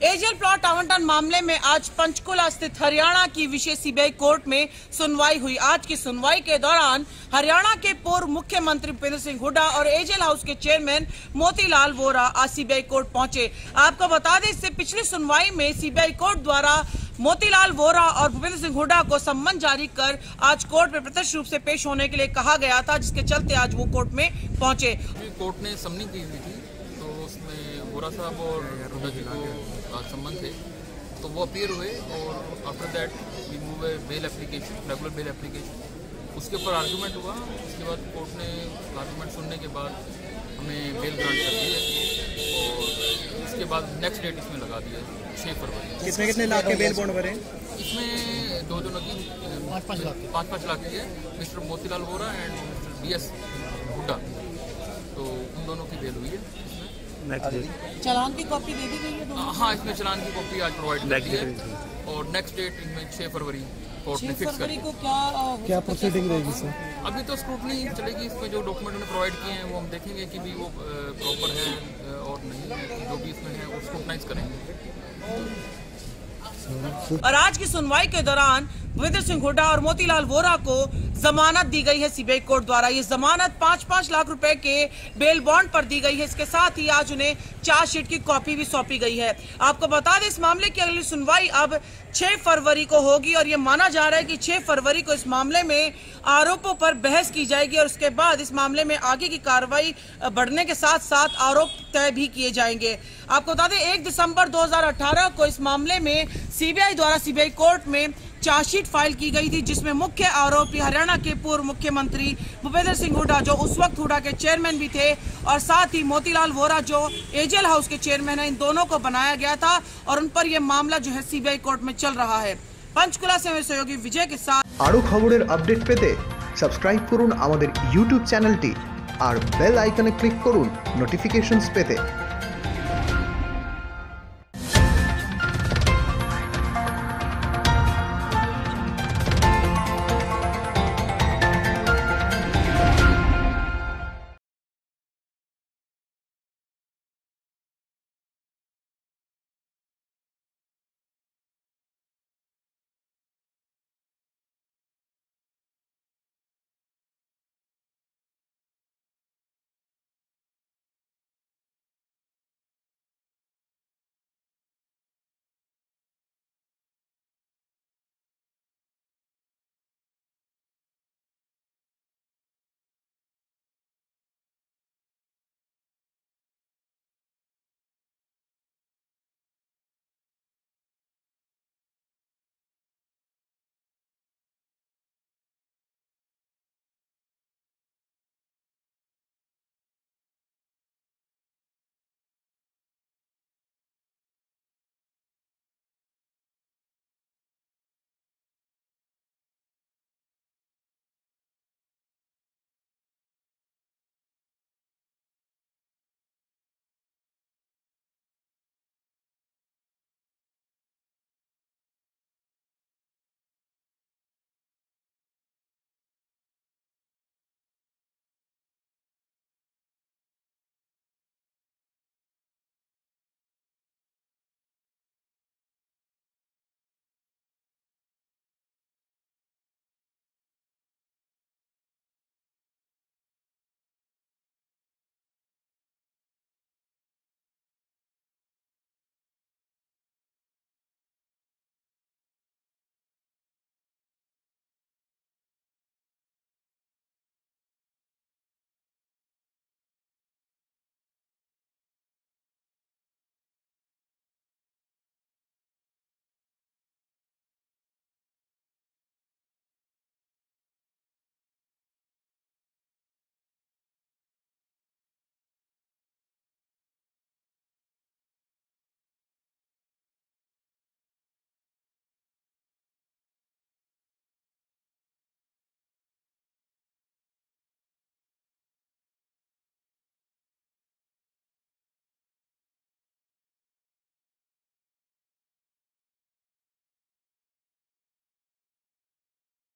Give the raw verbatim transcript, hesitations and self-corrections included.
AJL plot आवंटन मामले में आज पंचकुला स्थित हरियाणा की विशेष सीबीआई कोर्ट में सुनवाई हुई। आज की सुनवाई के दौरान हरियाणा के पूर्व मुख्यमंत्री भूपेंद्र सिंह हुड्डा और एजेल हाउस के चेयरमैन मोतीलाल वोरा आज सीबीआई कोर्ट पहुंचे। आपको बता दें, इससे पिछली सुनवाई में सीबीआई कोर्ट द्वारा मोतीलाल वोरा और भूपेंद्र सिंह हुड्डा को सम्मन जारी कर आज कोर्ट में प्रत्यक्ष रूप से पेश होने के लिए कहा गया था, जिसके चलते आज वो कोर्ट में पहुंचे। कोर्ट ने समनिंग की हुई थी, तो उसमें वोरा साहब और हुड्डा जी को आज सम्मन थे, तो वो अपीयर हुए और after that we move a bail application, regular bail application. उसके ऊपर आर्गूमेंट हुआ। उसके बाद कोर्ट ने आर्गूमेंट सुनने के बाद हमें बेल ग्रांट कर दी है और उसके बाद नेक्स्ट डेट इसमें लगा दिया है छः फरवरी। कितने कितने लाख के बेल बॉन्ड भरे? इसमें दो दोनों की पाँच पाँच लाख पाँच पाँच लाख की है, mister Motilal Vora and mister D S Hooda, तो उन दोनों की बेल हुई है। इसमें चालान की कॉपी दे दी गई है दोनों? हाँ, इसमें चालान की कॉपी आज प्रोवाइड कर दी है और नेक्स्ट डेट इनमें छः फरवरी कोर्ट ने फिक्स कर दी। को क्या क्या प्रोसीडिंग रहेगी सर? अभी तो स्क्रूटनी चलेगी। इसमें जो डॉक्यूमेंट उन्होंने प्रोवाइड किए हैं वो हम देखेंगे कि भी वो प्रॉपर है और नहीं है, जो भी इसमें है वो स्क्रूटनाइज करेंगे। और आज की सुनवाई के दौरान भूपेंद्र सिंह हुड्डा और मोतीलाल वोरा को जमानत दी गई है सीबीआई कोर्ट द्वारा। ये जमानत पाँच पाँच लाख रुपए के बेल बॉन्ड पर दी गई है। इसके साथ ही आज उन्हें चार्जशीट की कॉपी भी सौंपी गई है। आपको बता दें, इस मामले की अगली सुनवाई अब छह फरवरी को होगी और ये माना जा रहा है कि छह फरवरी को इस मामले में आरोपों पर बहस की जाएगी और उसके बाद इस मामले में आगे की कार्रवाई बढ़ने के साथ साथ आरोप तय भी किए जाएंगे। आपको बता दें, एक दिसंबर दो हज़ार अठारह को इस मामले में सीबीआई द्वारा सीबीआई कोर्ट में चार्जशीट फाइल की गई थी, जिसमें मुख्य आरोपी हरियाणा के पूर्व मुख्यमंत्री भूपेंद्र सिंह हुड्डा, जो उस वक्त हुड्डा के चेयरमैन भी थे, और साथ ही मोतीलाल वोरा, जो एजेल हाउस के चेयरमैन है, इन दोनों को बनाया गया था और उन पर यह मामला जो है सीबीआई कोर्ट में चल रहा है। पंचकुला से मेरे सहयोगी विजय के साथ आरो खबरेर अपडेट पेते सबस्क्राइब करुन आमादेर यूट्यूब चैनलटी और बेल आइकने क्लिक करुन नोटिफिकेशंस पेते।